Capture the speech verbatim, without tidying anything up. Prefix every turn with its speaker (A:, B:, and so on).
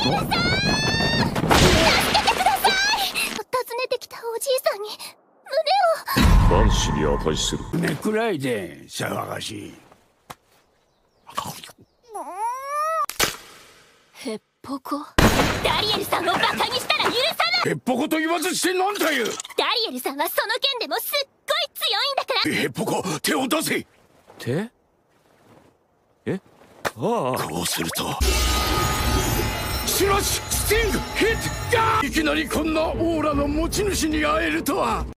A: 訪ねてきたおじいさんに胸を。
B: 万死に値する。
C: ねくらいで騒がしい。
A: へっぽこ。ダリエルさんをバカにしたら許さない。
C: へっぽこと言わずして何だよ。
A: ダリエルさんはその剣でもすっごい強いんだから。
C: へっぽこ、手を出せ。
B: 手？え？ああ。
C: こうするとスラッシュ、スティング、ヒット、ガー！いきなりこんなオーラの持ち主に会えるとは。